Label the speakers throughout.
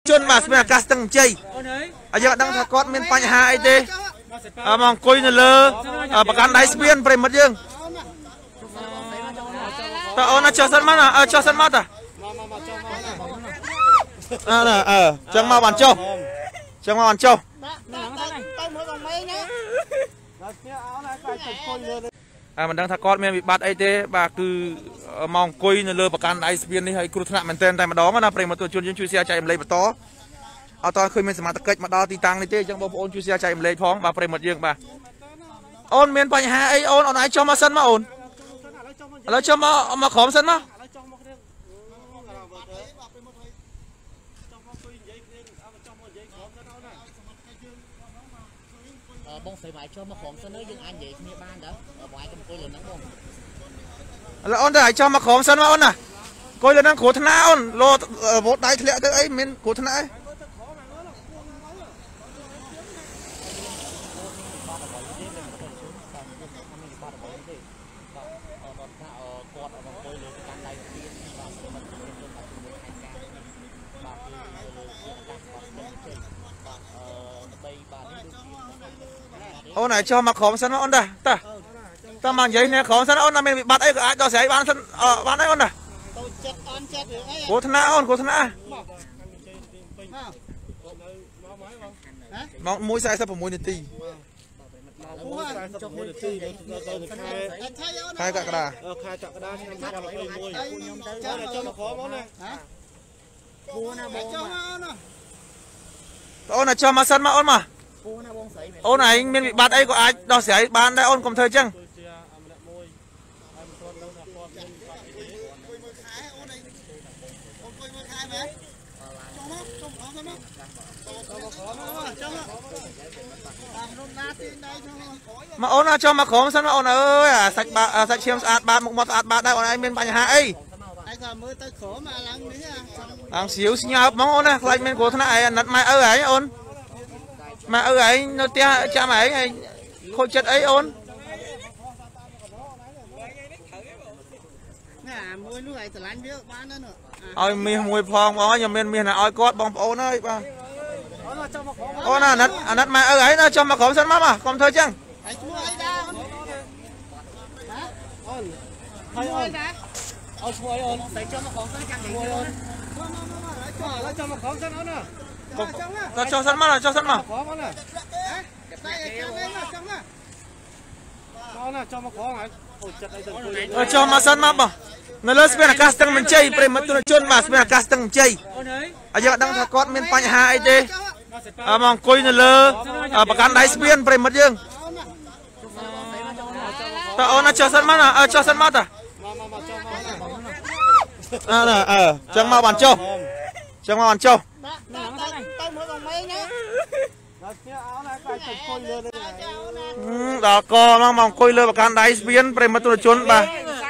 Speaker 1: ជន់បាទស្មានអាកាសទាំងជ័យអាយើងដឹងថាគាត់មានបញ្ហាអីទេមកអង្គុយនៅលើប្រកាន់ដៃស្ពានប្រិមិត្តយើងតើអូនចុះសិនមកចុះសិនមកតាចឹងមកបានចុះចឹងមកបានចុះមិនដឹងថាគាត់មានវិបត្តិអីទេបាទគឺមកអង្គុយនៅលើប្រកាន់ដៃស្ពាននេះហើយគ្រោះថ្នាក់មែនទែនតែម្ដងណាប្រិមត្តជនយើងជួយ share ចែកម្លែកបន្តអត់តើឃើញមានសមត្ថកិច្ចមកដល់ទីតាំងនេះទេអញ្ចឹងបងប្អូនជួយ share ចែកម្លែកផងបាទប្រិមត្តយើងបាទអូនមានបញ្ហាអីអូនអាចចុះមកសិនមកអូនឥឡូវចុះមកក្រោមសិនមក
Speaker 2: បងស្រីមកចុះមកក្រោមសិនទៅយើងអាចនិយាយគ្នាបានដែរបងឯងកុំអង្គុយលើហ្នឹងបង
Speaker 1: ឥឡូវអូនទៅឲ្យចុះមកក្រោមសិនមកអូនណាអង្គុយលើហ្នឹងគ្រោះថ្នាក់អូនលោវោតដៃធ្លាក់ទៅអីមានគ្រោះថ្នាក់អីអូនឲ្យចុះមកក្រោមសិនមកអូនតាមកនិយាយនេះក្រោមសិនអូនមានវិបត្តិអីក៏អាចដល់ស្រ័យបានសិនបានអីអូនណាគ្រោះថ្នាក់អូនគ្រោះថ្នាក់ម៉ោង 1:46 នាទីខែកក្កដាឆ្នាំ2021ចុះមកក្រោមអូនណាអូនចុះមកសិនមកអូនមកអូនឯងមានវិបត្តិអីក៏អាចដោះស្រាយបានដែរអូនកុំធ្វើអញ្ចឹងមកអូនចុះមកក្រោមសិនមកអូនអើយអាសាច់ឈាមស្អាតបាតមុខមាត់ស្អាតបាតដែរអូនឯងមានបញ្ហាអីមើលទៅក្រោមអាឡើងនេះអាស្រាវស្ញើបហ្មងអូនណាខ្លាចមានគ្រោះថ្នាក់ឯងអាណិតម៉ែឪឯងអូនម៉ែឪឯងនៅផ្ទះចាំឯងខូចចិត្តអីអូនណាមួយនោះឯងស្រឡាញ់វាបានណាឲ្យមាសមួយផងបងខ្ញុំមានមាសណាឲ្យគាត់បងប្អូនអើយបាទអូនអាណិតម៉ែឪឯងចុះមកក្រោមសិនមកកុំធ្វើចឹងឯងឈ្មោះអីដែរអូនហើយអូនเอาช่วยអូនតែចុះមកក្រោមសិនចាំនិយាយអូនឡើយចុះមកក្រោមសិនអូនណាចុះសិនមកចុះសិនមកក្រោមអូនណាតែចាំនេះចុះមកអូនណាចុះមកក្រោមហើយអូចិត្តអីទៅចុះមកសិនមកបងនៅលើស្ពានអាកាសស្ទឹងមានជ័យប្រិមត្តជនបាទស្ពានអាកាសស្ទឹងមានជ័យអាយើងដឹងថាគាត់មានបញ្ហាអីទេមកអង្គុយនៅលើប្រកាន់ដៃស្ពានប្រិមត្តយើងតើអូនចុះសិនមកចុះសិនមកតាចឹងមកបានចុះទៅមើលបងមេណាដល់កមកអង្គុយលើប្រកាន់ដៃស្ពានប្រិមត្តជនបាទ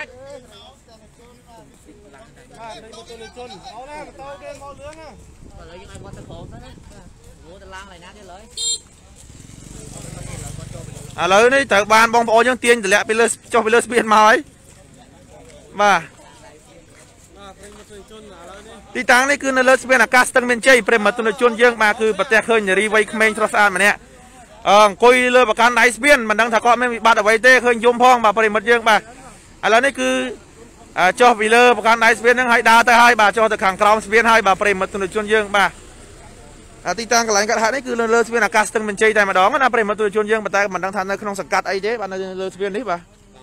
Speaker 1: ឥឡូវនេះត្រូវបានបងប្អូនយើងទាញតម្លាក់ពីលើចុះពីលើស្ពានមកហើយបាទទីតាំងនេះគឺនៅលើស្ពានអាកាសស្ទឹងមានជ័យប្រិមត្តជនយើងបាទគឺប្រទះឃើញនារីវ័យក្មេងស្រស់ស្អាតម្នាក់អង្គុយលើប្រកាន់ដៃស្ពានមិនដឹងថាគាត់មានវិបត្តិអ្វីទេឃើញយំផងបាទប្រិមត្តយើងបាទឥឡូវនេះគឺចុះពីលើប្រកាន់ដៃស្ពានហ្នឹងហើយដើរទៅហើយបាទចុះទៅខាងក្រោមស្ពានហើយបាទប្រិមត្តជនយើងបាទទីតាំងកន្លែងកាត់ហេតុនេះគឺលើស្ពានអាកាសស្ទឹងមានជ័យតែម្ដងណាប្រិមត្តជនយើងតែមិនដឹងថានៅក្នុងសង្កាត់អីទេបាទនៅលើស្ពាននេះបាទ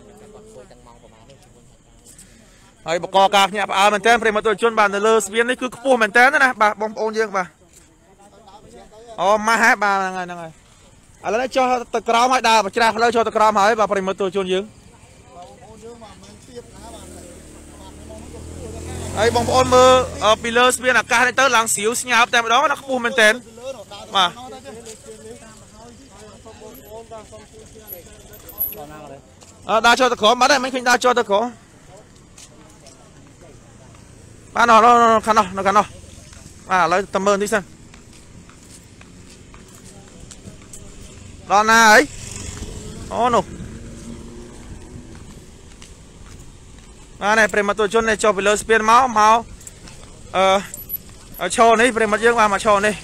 Speaker 1: ហើយបកការភ្ញាក់ផ្អើលមែនតើប្រិមត្តជនបាទនៅលើស្ពាននេះគឺខ្ពស់មែនតើណាបាទបងប្អូនយើងបាទអូម៉ាស់ហ่าបាទហ្នឹងហើយឥឡូវនេះចុះទៅក្រោមហើយដើរច្រាស់ផ្លូវចុះទៅក្រោមហើយបាទប្រិមត្តជនយើងហើយបងប្អូនមើលពីលើស្ពានអាកាសនេះទៅឡើងស្រាវស្ញើបតែម្ដងណាខ្ពស់មែនតើបាទដើរចុះទៅក្រោមបាត់ហើយមិនឃើញដើរចុះទៅក្រោមបាទនោះខាងនោះបាទឥឡូវទៅមើលនេះសិនដល់ណាហើយអូនោះបាទនេះប្រិមត្តជននេះចុះពីលើស្ពានមក
Speaker 3: cho này về mặt dương mà cho này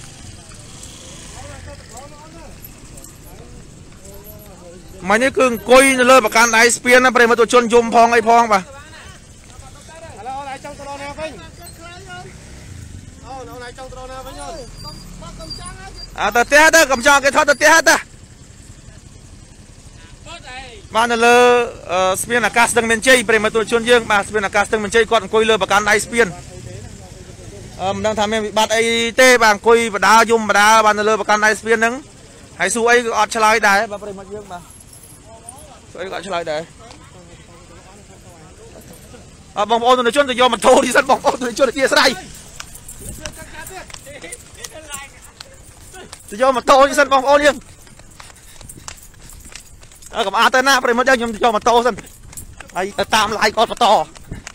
Speaker 3: mày này cứ coi lơ bạc can ice piên nó về mặt tụi chôn zoom phong ai phong bà ta té đó cầm cho cái thoát ta té đó mà nó lơ spiên là cast đang bên chơi về mặt tụi chôn dương mà spiên là cast đang bên chơi còn coi lơ bạc can ice piên đangทำให้บัตรไอเต้บางคุยบัดายุ่มบัดาบันเลยประกันไอสเปียนนึงให้สู้ไอ้อดฉลายได้บัตรมันเยอะมาสู้ไอ้อดฉลายได้บางคนตัวนี้ชนจะยอมมันโตที่สันบางคนตัวนี้ชนจะเตี้ยใส่จะยอมมันโตที่สันบางคนยังกับอาเตน่าบัตรมันยังยอมมันโตสันไอ้ตามไล่กอดมาต่อ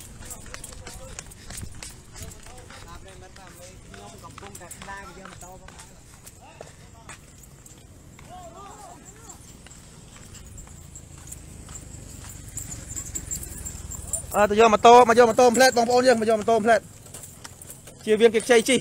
Speaker 3: ตัวโยมมาโตเพลทบางคนยังมาโยมมาโตเพลทเชียร์เวียงเก็บใจจี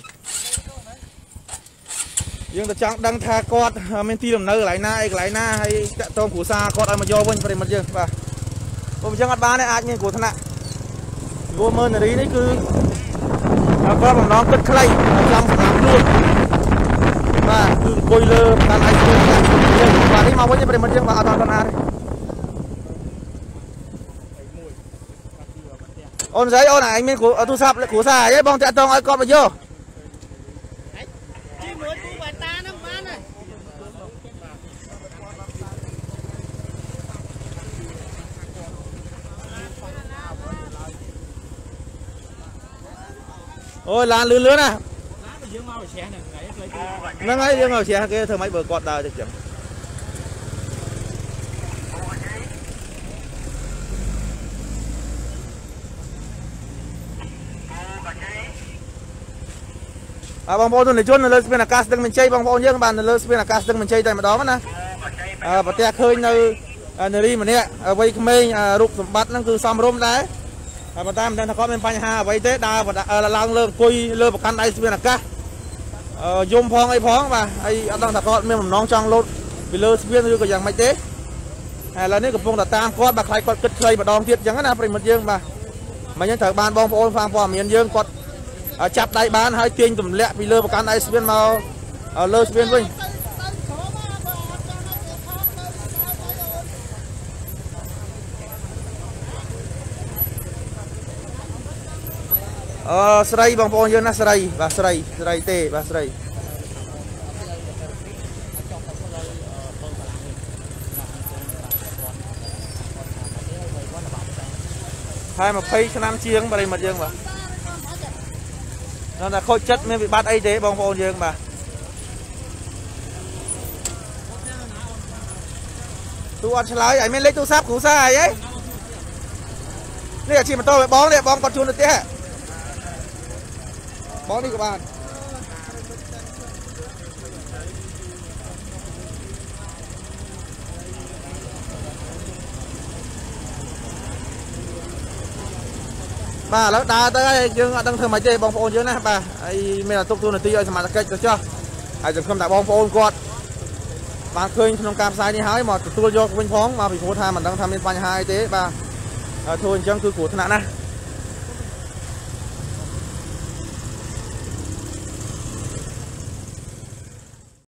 Speaker 3: ยังแต่จังดังทากอดเมนตีลำเนื้อไหลหน้าไอ้ไหลหน้าให้โตมขู่ซากอดเอามาโยวันประเดี๋ยวมันเยอะป่ะผมยังอัดบ้านในอาจเนี่ยกูถนัดกูเมินอะไรนี่คือก็ผมน้องตึ๊ดใครจังสนามด้วยว่าคือคุยเลิกการไอ้ตัวนี้ยังวันนี้มาวันนี้ประเดี๋ยวมันเยอะป่ะเอาตอนนั้นôn giấy ôn này anh mình của thu sập lại của xa ấy bong tẹt tông ai con bao nhiêu ôi làn lươn lươn à nâng ấy dương ngồi xe kia thơ mấy bờ cọt đào chẳng bang bóng này chôn là lên cast đang mình chơi bang bóng nhớ bạn là lên cast đang mình chơi tại mà đó mà nè và tia khơi nơi nơi đi mà nè vây mây rụt bắt nó cứ xăm rôm đấy mà ta mình đang có bên phanh ha vây tết đa và là lang lơ cùi lơ một căn đây là cá zoom phong ai phong và ai đang thật con mình nón trong luôn vì lơ viên như cái dạng máy tế là nếu cái phong là tam con bạc khai con cất khơi và đòn thiệt chẳng là phải một dương mà nhân thợ ban bong bóng phang phò miền dương con chặt đại bán hai tiền tụm lẹ vì lơ một căn ice viên màu lơ viên vinh sợi bong bóng như na sợi và sợi tê và sợi hai mà phay cho năm chiêng vào đây mặt dương mà nó là khôi chất mới bị bắt ấy thế bong bóng dương mà tu ăn lái ấy mới lấy tu sáp cú xa ấy này chỉ mà tôi bóng này bóng con chuồn được thế bóng đi các bạn bà nó đá tới dương đang thường máy chơi bóng phôn dưới nè bà ai mình là tục tu là tí ơi mà là cách được chưa ai chẳng không đã bóng phôn quạt bà khơi trong cam sai đi hái mà tu vô bên phóng mà bị phô tha mình đang tham bên phanh hai thế bà thôi chẳng cứ của thằng nè